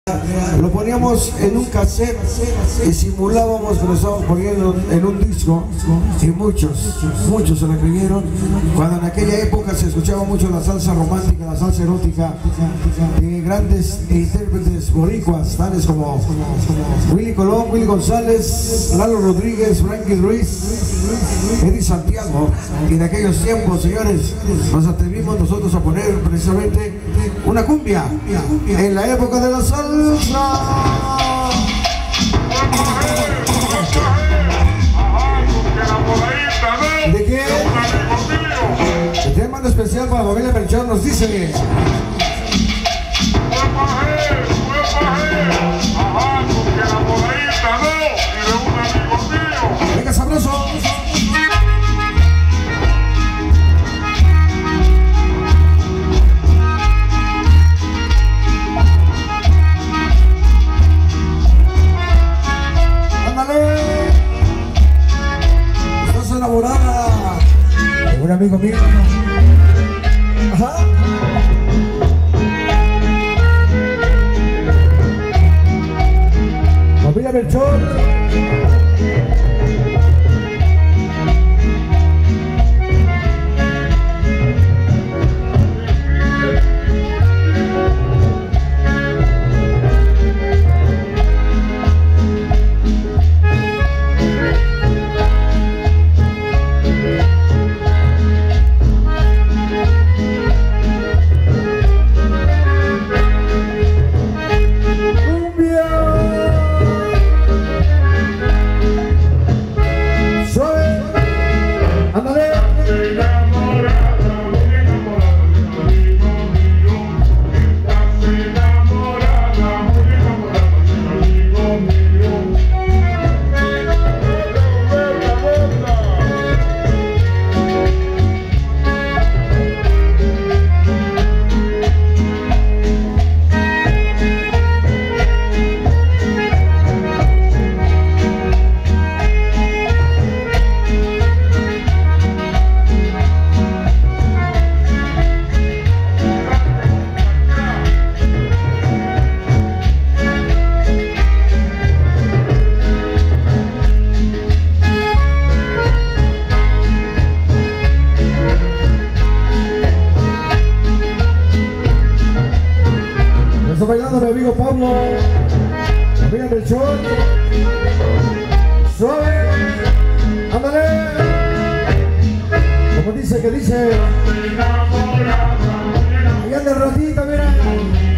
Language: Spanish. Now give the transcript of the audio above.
Lo poníamos en un cassette y simulábamos que lo estábamos poniendo en un disco, y muchos se la creyeron. Cuando en aquella época se escuchaba mucho la salsa romántica, la salsa erótica de grandes intérpretes boricuas, tales como Willy Colón, Willy González, Lalo Rodríguez, Frankie Ruiz, Eddie Santiago. Y en aquellos tiempos, señores, nos atrevimos nosotros a poner precisamente una cumbia en la época de la salsa. ¿De qué? El tema en especial para Familia Melchor nos dice: venga, sabroso. Estás enamorada de un amigo mío. Ajá. Familia Melchor. Está bailando mi amigo Pablo, Familia Melchor. Suave, ándale. Como dice, que dice. Y anda el ratito, mira.